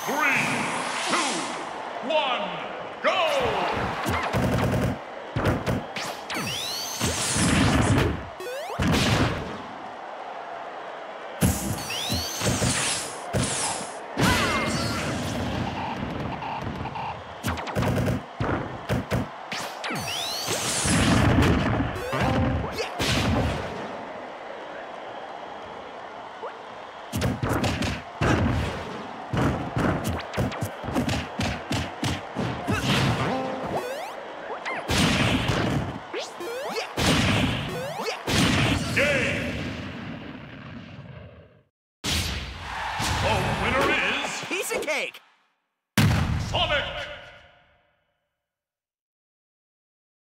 Three, two, one, go! The winner is... Piece of cake!